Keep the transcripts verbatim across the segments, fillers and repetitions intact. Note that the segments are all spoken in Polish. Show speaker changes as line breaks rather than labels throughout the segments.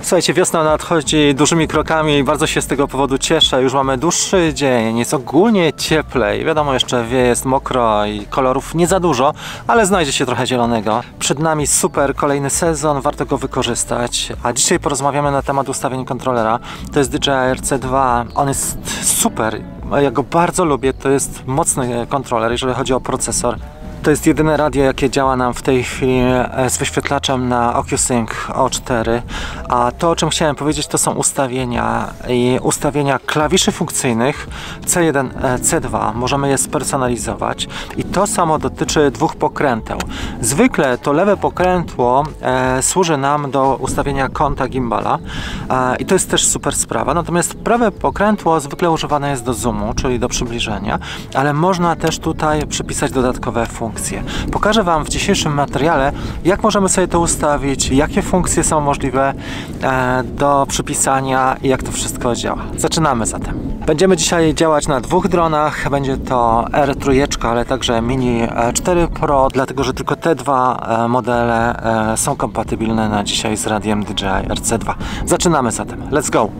Słuchajcie, wiosna nadchodzi dużymi krokami i bardzo się z tego powodu cieszę. Już mamy dłuższy dzień, jest ogólnie cieplej. Wiadomo, jeszcze wieje, jest mokro i kolorów nie za dużo, ale znajdzie się trochę zielonego. Przed nami super kolejny sezon, warto go wykorzystać. A dzisiaj porozmawiamy na temat ustawień kontrolera. To jest D J I R C dwa, on jest super. Ja go bardzo lubię, to jest mocny kontroler, jeżeli chodzi o procesor. To jest jedyne radio, jakie działa nam w tej chwili z wyświetlaczem na OcuSync O cztery. A to, o czym chciałem powiedzieć, to są ustawienia i ustawienia klawiszy funkcyjnych C jeden, C dwa. Możemy je spersonalizować i to samo dotyczy dwóch pokręteł. Zwykle to lewe pokrętło e, służy nam do ustawienia kąta gimbala e, i to jest też super sprawa. Natomiast prawe pokrętło zwykle używane jest do zoomu, czyli do przybliżenia, ale można też tutaj przypisać dodatkowe funkcje. Pokażę Wam w dzisiejszym materiale, jak możemy sobie to ustawić, jakie funkcje są możliwe e, do przypisania i jak to wszystko działa. Zaczynamy zatem. Będziemy dzisiaj działać na dwóch dronach. Będzie to R trzy, ale także Mini cztery Pro, dlatego że tylko te dwa e, modele e, są kompatybilne na dzisiaj z radiem D J I R C dwa. Zaczynamy zatem. Let's go!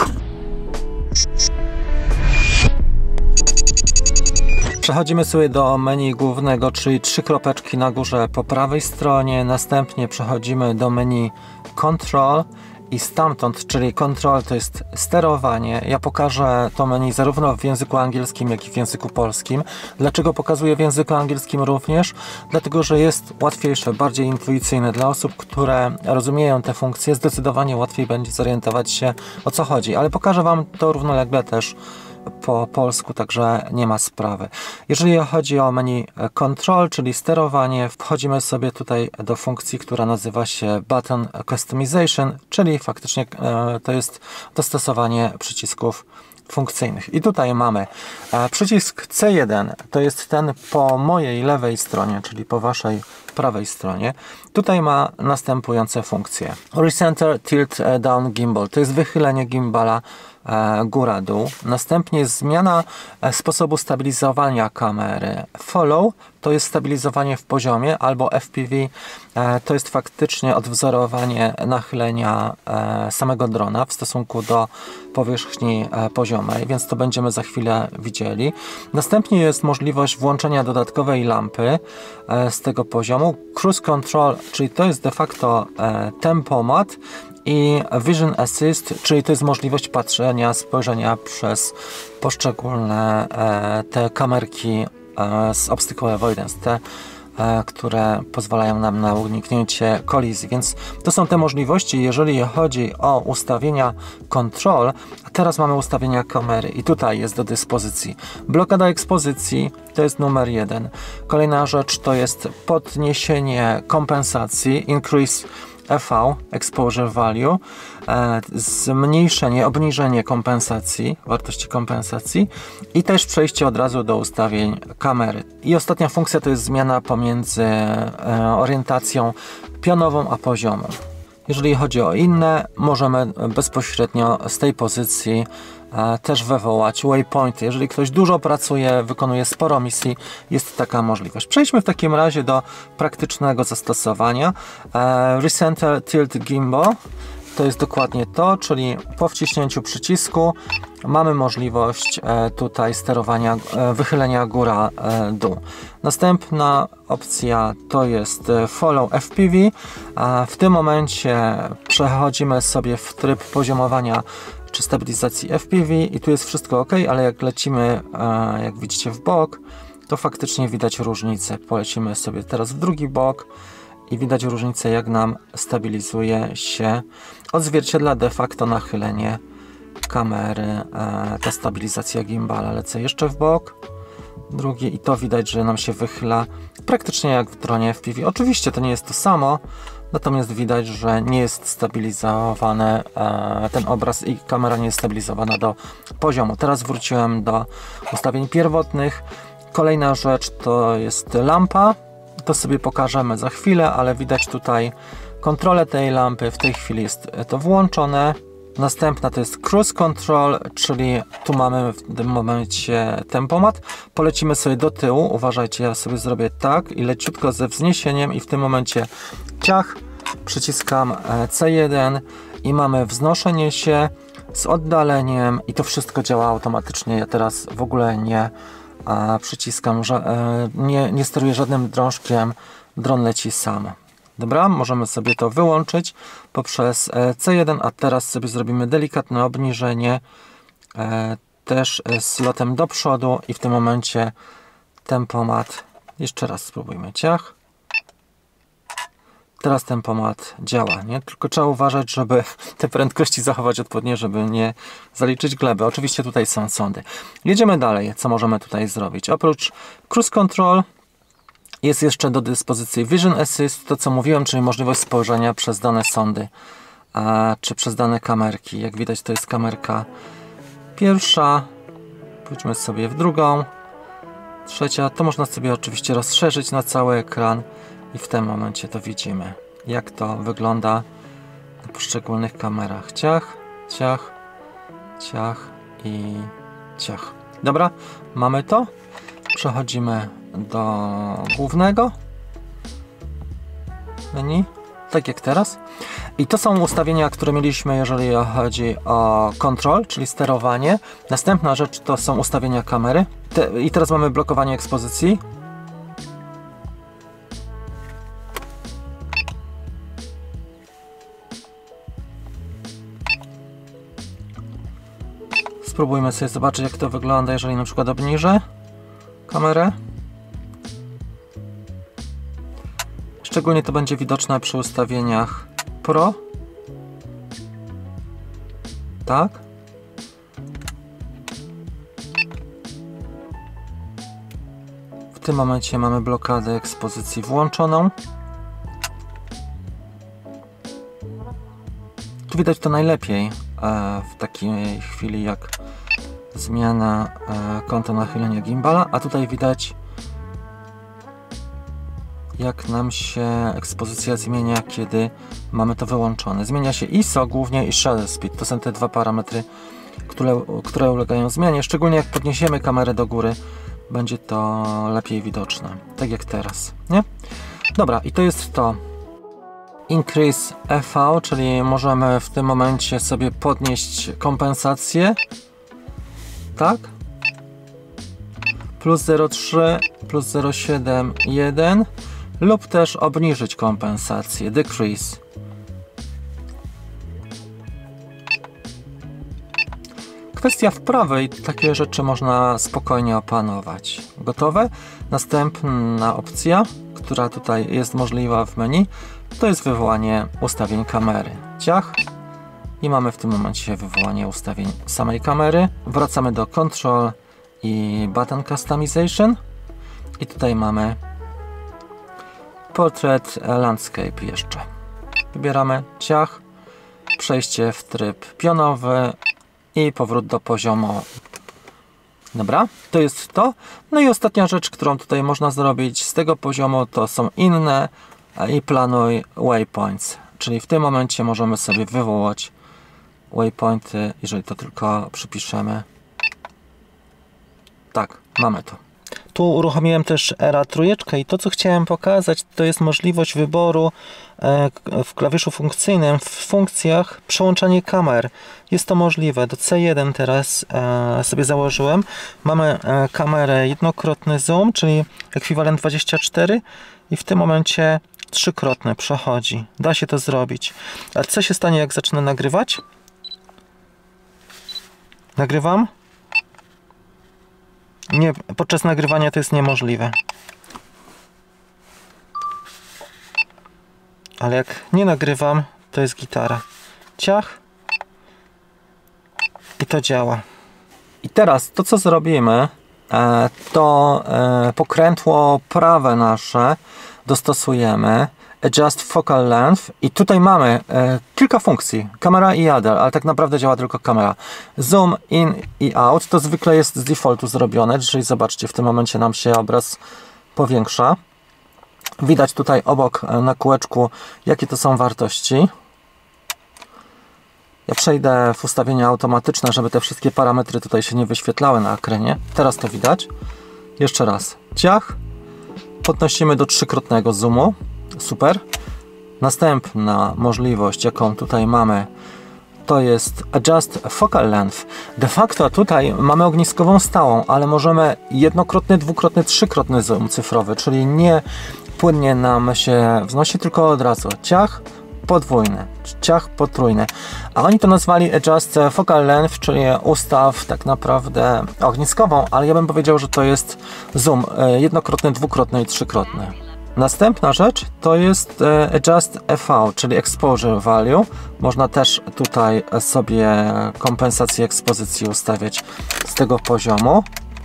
Przechodzimy sobie do menu głównego, czyli trzy kropeczki na górze po prawej stronie. Następnie przechodzimy do menu Control i stamtąd, czyli Control to jest sterowanie. Ja pokażę to menu zarówno w języku angielskim, jak i w języku polskim. Dlaczego pokazuję w języku angielskim również? Dlatego, że jest łatwiejsze, bardziej intuicyjne dla osób, które rozumieją te funkcje. Zdecydowanie łatwiej będzie zorientować się, o co chodzi, ale pokażę Wam to równolegle też po polsku, także nie ma sprawy. Jeżeli chodzi o menu Control, czyli sterowanie, wchodzimy sobie tutaj do funkcji, która nazywa się Button Customization, czyli faktycznie e, to jest dostosowanie przycisków funkcyjnych. I tutaj mamy e, przycisk C jeden, to jest ten po mojej lewej stronie, czyli po Waszej prawej stronie. Tutaj ma następujące funkcje. Recenter Tilt Down Gimbal, to jest wychylenie gimbala e, góra-dół. Następnie jest zmiana e, sposobu stabilizowania kamery. Follow to jest stabilizowanie w poziomie, albo F P V e, to jest faktycznie odwzorowanie nachylenia e, samego drona w stosunku do powierzchni e, poziomej, więc to będziemy za chwilę widzieli. Następnie jest możliwość włączenia dodatkowej lampy e, z tego poziomu. Cruise Control, czyli to jest de facto e, tempomat i Vision Assist, czyli to jest możliwość patrzenia, spojrzenia przez poszczególne e, te kamerki e, z Obstacle Avoidance, te e, które pozwalają nam na uniknięcie kolizji, więc to są te możliwości, jeżeli chodzi o ustawienia kontrol. A teraz mamy ustawienia kamery i tutaj jest do dyspozycji blokada ekspozycji, to jest numer jeden. Kolejna rzecz to jest podniesienie kompensacji, increase E V, exposure value, e, zmniejszenie, obniżenie kompensacji, wartości kompensacji i też przejście od razu do ustawień kamery. I ostatnia funkcja to jest zmiana pomiędzy e, orientacją pionową a poziomą. Jeżeli chodzi o inne, możemy bezpośrednio z tej pozycji e, też wywołać waypointy. Jeżeli ktoś dużo pracuje, wykonuje sporo misji, jest taka możliwość. Przejdźmy w takim razie do praktycznego zastosowania. E, Recenter Tilt Gimbal to jest dokładnie to, czyli po wciśnięciu przycisku mamy możliwość e, tutaj sterowania, e, wychylenia góra-dół. E, Następna opcja to jest Follow F P V. A w tym momencie przechodzimy sobie w tryb poziomowania czy stabilizacji F P V i tu jest wszystko ok, ale jak lecimy, e, jak widzicie, w bok, to faktycznie widać różnicę. Polecimy sobie teraz w drugi bok i widać różnicę, jak nam stabilizuje się, odzwierciedla de facto nachylenie kamery, e, ta stabilizacja gimbala. Lecę jeszcze w bok, drugi i to widać, że nam się wychyla praktycznie jak w dronie F P V. Oczywiście to nie jest to samo, natomiast widać, że nie jest stabilizowany e, ten obraz i kamera nie jest stabilizowana do poziomu. Teraz wróciłem do ustawień pierwotnych. Kolejna rzecz to jest lampa. To sobie pokażemy za chwilę, ale widać tutaj kontrolę tej lampy. W tej chwili jest to włączone. Następna to jest Cruise Control, czyli tu mamy w tym momencie tempomat. Polecimy sobie do tyłu. Uważajcie, ja sobie zrobię tak i leciutko ze wzniesieniem i w tym momencie ciach, przyciskam C jeden i mamy wznoszenie się z oddaleniem i to wszystko działa automatycznie. Ja teraz w ogóle nie a, przyciskam, że, e, nie, nie steruję żadnym drążkiem, dron leci sam. Dobra, możemy sobie to wyłączyć poprzez C jeden, a teraz sobie zrobimy delikatne obniżenie e, też z lotem do przodu i w tym momencie tempomat, jeszcze raz spróbujmy, ciach. Teraz tempomat działa, nie? Tylko trzeba uważać, żeby te prędkości zachować odpowiednio, żeby nie zaliczyć gleby. Oczywiście tutaj są sondy. Jedziemy dalej. Co możemy tutaj zrobić? Oprócz Cruise Control jest jeszcze do dyspozycji Vision Assist, to co mówiłem, czyli możliwość spojrzenia przez dane sondy, a, czy przez dane kamerki. Jak widać, to jest kamerka pierwsza. Pójdźmy sobie w drugą. Trzecia. To można sobie oczywiście rozszerzyć na cały ekran. I w tym momencie to widzimy, jak to wygląda na poszczególnych kamerach. Ciach, ciach, ciach i ciach. Dobra, mamy to. Przechodzimy do głównego menu, tak jak teraz. I to są ustawienia, które mieliśmy, jeżeli chodzi o control, czyli sterowanie. Następna rzecz to są ustawienia kamery. Te, I teraz mamy blokowanie ekspozycji. Spróbujmy sobie zobaczyć, jak to wygląda, jeżeli na przykład obniżę kamerę. Szczególnie to będzie widoczne przy ustawieniach Pro. Tak. W tym momencie mamy blokadę ekspozycji włączoną. Tu widać to najlepiej w takiej chwili jak zmiana kąta nachylenia gimbala, a tutaj widać, jak nam się ekspozycja zmienia, kiedy mamy to wyłączone. Zmienia się I S O głównie i shutter speed. To są te dwa parametry, które, które ulegają zmianie. Szczególnie jak podniesiemy kamerę do góry, będzie to lepiej widoczne. Tak jak teraz, nie? Dobra, i to jest to. Increase F V, czyli możemy w tym momencie sobie podnieść kompensację. Tak? Plus zero przecinek trzy, plus zero przecinek siedem, jeden lub też obniżyć kompensację. Decrease. Kwestia wprawy i takie rzeczy można spokojnie opanować. Gotowe? Następna opcja, która tutaj jest możliwa w menu, to jest wywołanie ustawień kamery. Ciach. I mamy w tym momencie wywołanie ustawień samej kamery. Wracamy do Control i Button Customization. I tutaj mamy Portrait Landscape jeszcze. Wybieramy ciach, przejście w tryb pionowy i powrót do poziomu. Dobra, to jest to. No i ostatnia rzecz, którą tutaj można zrobić z tego poziomu, to są inne i planuj waypoints. Czyli w tym momencie możemy sobie wywołać waypointy, jeżeli to tylko przypiszemy. Tak, mamy to. Tu uruchomiłem też Era trójeczkę i to, co chciałem pokazać, to jest możliwość wyboru w klawiszu funkcyjnym, w funkcjach przełączanie kamer. Jest to możliwe. Do C jeden teraz sobie założyłem. Mamy kamerę jednokrotny zoom, czyli ekwiwalent dwadzieścia cztery i w tym momencie trzykrotny przechodzi. Da się to zrobić. A co się stanie, jak zacznę nagrywać? Nagrywam? Nie, podczas nagrywania to jest niemożliwe. Ale jak nie nagrywam, to jest gitara. Ciach. I to działa. I teraz to, co zrobimy, to pokrętło prawe nasze dostosujemy. Adjust Focal Length i tutaj mamy e, kilka funkcji, kamera i other, ale tak naprawdę działa tylko kamera. Zoom in i out, to zwykle jest z defaultu zrobione, czyli zobaczcie, w tym momencie nam się obraz powiększa. Widać tutaj obok na kółeczku, jakie to są wartości. Ja przejdę w ustawienia automatyczne, żeby te wszystkie parametry tutaj się nie wyświetlały na ekranie. Teraz to widać. Jeszcze raz. Ciach. Podnosimy do trzykrotnego zoomu. Super. Następna możliwość, jaką tutaj mamy, to jest Adjust Focal Length. De facto tutaj mamy ogniskową stałą, ale możemy jednokrotny, dwukrotny, trzykrotny zoom cyfrowy, czyli nie płynnie nam się wznosi, tylko od razu ciach, podwójny, ciach, potrójny. A oni to nazwali Adjust Focal Length, czyli ustaw tak naprawdę ogniskową, ale ja bym powiedział, że to jest zoom jednokrotny, dwukrotny i trzykrotny. Następna rzecz to jest Adjust E V, czyli Exposure Value. Można też tutaj sobie kompensację ekspozycji ustawiać z tego poziomu.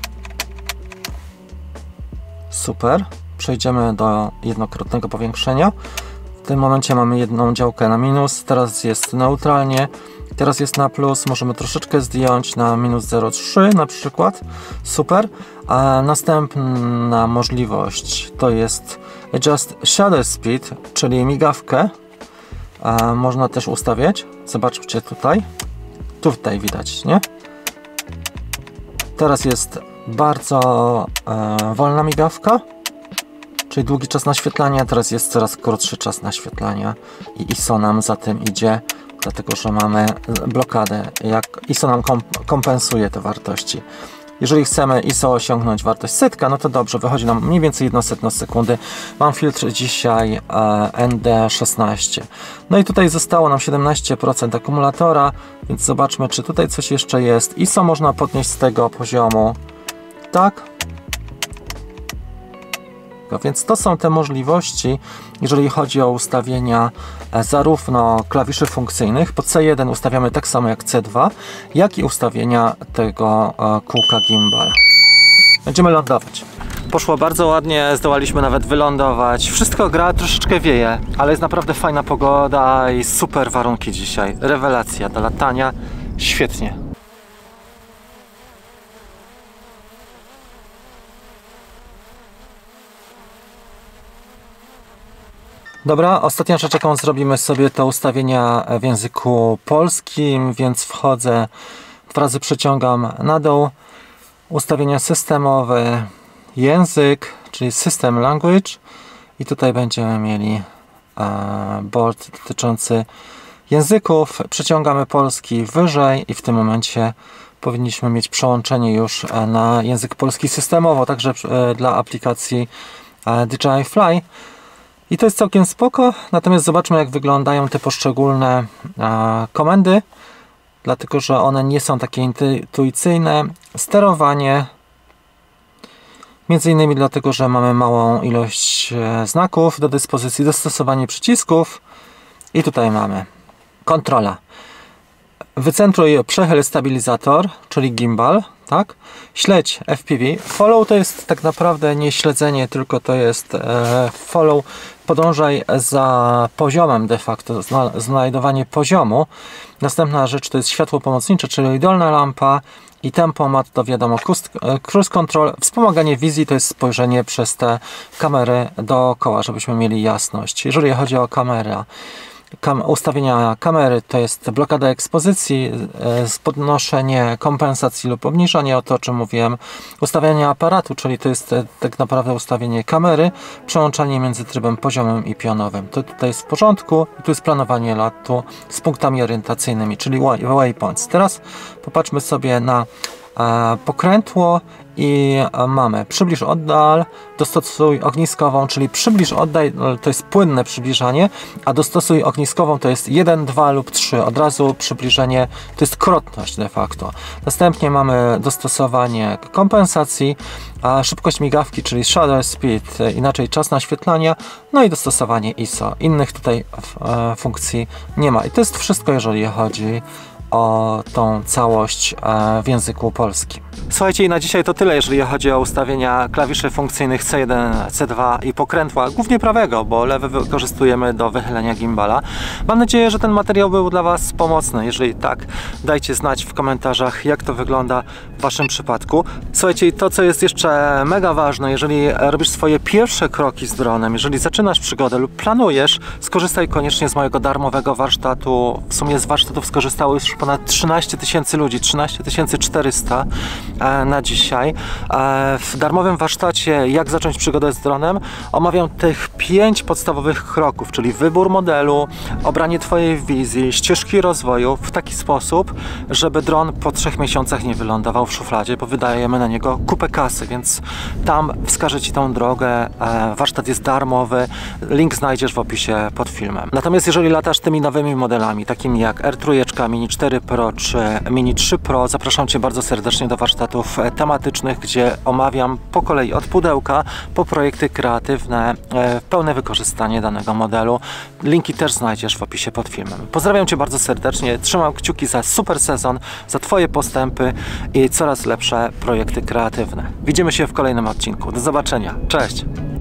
Super. Przejdziemy do jednokrotnego powiększenia. W tym momencie mamy jedną działkę na minus, teraz jest neutralnie, teraz jest na plus, możemy troszeczkę zdjąć na minus zero przecinek trzy na przykład. Super. A następna możliwość to jest Adjust Shutter Speed, czyli migawkę. A można też ustawiać. Zobaczcie tutaj. Tutaj widać, nie? Teraz jest bardzo e, wolna migawka, czyli długi czas naświetlania. Teraz jest coraz krótszy czas naświetlania i I S O nam za tym idzie, dlatego że mamy blokadę. Jak I S O nam komp kompensuje te wartości. Jeżeli chcemy I S O osiągnąć wartość setka, no to dobrze, wychodzi nam mniej więcej jedna setna sekundy. Mam filtr dzisiaj e, N D szesnaście. No i tutaj zostało nam siedemnaście procent akumulatora, więc zobaczmy, czy tutaj coś jeszcze jest. I S O można podnieść z tego poziomu. Tak. Więc to są te możliwości, jeżeli chodzi o ustawienia zarówno klawiszy funkcyjnych. Po C jeden ustawiamy tak samo jak C dwa, jak i ustawienia tego kółka gimbal. Będziemy lądować. Poszło bardzo ładnie, zdołaliśmy nawet wylądować. Wszystko gra, troszeczkę wieje, ale jest naprawdę fajna pogoda i super warunki dzisiaj. Rewelacja do latania, świetnie. Dobra, ostatnia rzecz, jaką zrobimy sobie, to ustawienia w języku polskim, więc wchodzę, dwa razy przeciągam na dół, ustawienia systemowe, język, czyli System Language i tutaj będziemy mieli e, board dotyczący języków, przeciągamy polski wyżej i w tym momencie powinniśmy mieć przełączenie już na język polski systemowo, także e, dla aplikacji e, D J I Fly. I to jest całkiem spoko, natomiast zobaczmy, jak wyglądają te poszczególne e, komendy, dlatego że one nie są takie intuicyjne. Sterowanie, między innymi dlatego, że mamy małą ilość e, znaków do dyspozycji, dostosowanie przycisków i tutaj mamy kontrola. Wycentruj, przechyl stabilizator, czyli gimbal, tak? Śledź F P V. Follow to jest tak naprawdę nie śledzenie, tylko to jest e, follow. Podążaj za poziomem de facto, zna, znajdowanie poziomu. Następna rzecz to jest światło pomocnicze, czyli dolna lampa i tempomat to wiadomo cruise control. Wspomaganie wizji to jest spojrzenie przez te kamery dookoła, żebyśmy mieli jasność. Jeżeli chodzi o kamerę, Kam ustawienia kamery to jest blokada ekspozycji, e, podnoszenie kompensacji lub obniżanie, o to o czym mówiłem, ustawianie aparatu, czyli to jest e, tak naprawdę ustawienie kamery, przełączanie między trybem poziomym i pionowym. To tutaj jest w porządku i tu jest planowanie lotu z punktami orientacyjnymi, czyli waypoints. Teraz popatrzmy sobie na e, pokrętło i mamy przybliż, oddal, dostosuj ogniskową, czyli przybliż, oddaj, to jest płynne przybliżanie, a dostosuj ogniskową to jest jeden, dwa lub trzy. Od razu przybliżenie to jest krotność de facto. Następnie mamy dostosowanie kompensacji, a szybkość migawki, czyli shutter speed, inaczej czas naświetlania, no i dostosowanie I S O. Innych tutaj e, funkcji nie ma. I to jest wszystko, jeżeli chodzi o tą całość w języku polskim. Słuchajcie, i na dzisiaj to tyle, jeżeli chodzi o ustawienia klawiszy funkcyjnych C jeden, C dwa i pokrętła, głównie prawego, bo lewy wykorzystujemy do wychylenia gimbala. Mam nadzieję, że ten materiał był dla Was pomocny. Jeżeli tak, dajcie znać w komentarzach, jak to wygląda w Waszym przypadku. Słuchajcie, i to, co jest jeszcze mega ważne, jeżeli robisz swoje pierwsze kroki z dronem, jeżeli zaczynasz przygodę lub planujesz, skorzystaj koniecznie z mojego darmowego warsztatu. W sumie z warsztatów skorzystało już już ponad trzynaście tysięcy ludzi, trzynaście tysięcy czterysta na dzisiaj. W darmowym warsztacie Jak zacząć przygodę z dronem omawiam tych pięć podstawowych kroków, czyli wybór modelu, obranie Twojej wizji, ścieżki rozwoju w taki sposób, żeby dron po trzech miesiącach nie wylądował w szufladzie, bo wydajemy na niego kupę kasy, więc tam wskażę Ci tą drogę. Warsztat jest darmowy, link znajdziesz w opisie pod filmem. Natomiast jeżeli latasz tymi nowymi modelami, takimi jak R trzy, Mini cztery Pro czy Mini trzy Pro, zapraszam Cię bardzo serdecznie do warsztatów tematycznych, gdzie omawiam po kolei od pudełka po projekty kreatywne, pełne wykorzystanie danego modelu. Linki też znajdziesz w opisie pod filmem. Pozdrawiam Cię bardzo serdecznie, trzymam kciuki za super sezon, za Twoje postępy i coraz lepsze projekty kreatywne. Widzimy się w kolejnym odcinku. Do zobaczenia. Cześć!